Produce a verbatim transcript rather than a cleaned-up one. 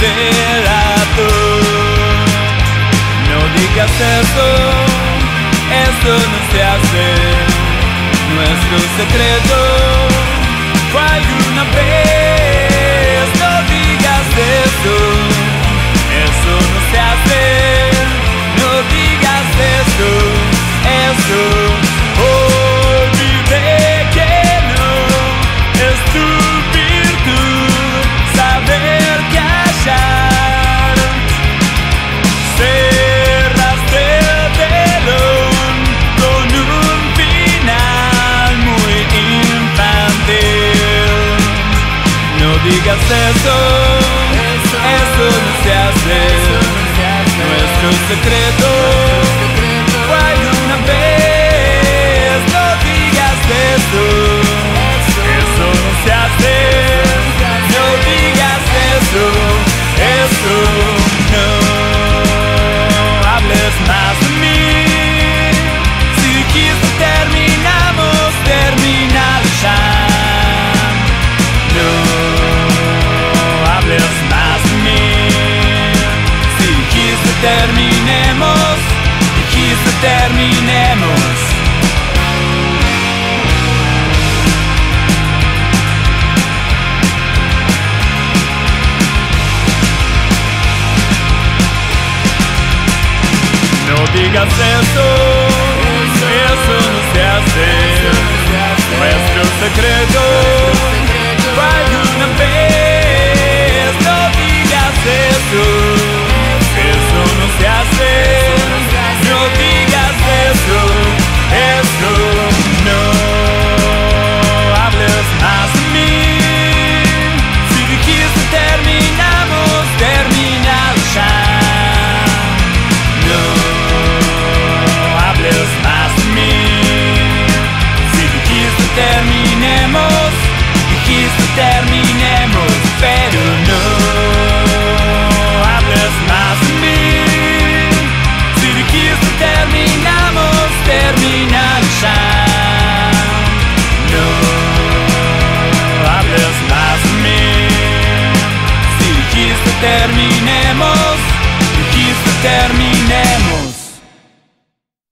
delator. No digas eso, eso no se hace. Nuestro secreto fue alguna vez. No digas eso, eso no se hace. No digas eso, eso. Olvidé que no es tu virtud saber callar. Cerraste el telón con un final muy infantil. No digas eso, eso no se hace. Nuestro secreto fue alguna vez. No digas eso, eso no se hace. No digas eso, eso. No hables más de mí. Si dijiste terminamos, terminado ya. No hables más de mí. Si dijiste terminemos, dijiste terminemos. No digas eso, eso no se hace. Nuestro secreto fue alguna vez. No digas eso, eso no se hace. No digas eso, eso. No hables más de mí. Si dijiste terminamos, terminado ya. No hables más de mí. Si dijiste terminemos, dijiste terminemos. Pero no hables más de mí. Si dijiste terminamos, terminado ya. No hables más de mí. Si dijiste terminemos.